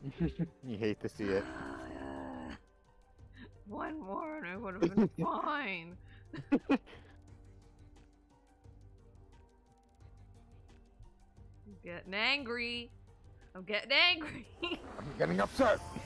You hate to see it. One more and I would have been fine. I'm getting angry. I'm getting angry. I'm getting upset.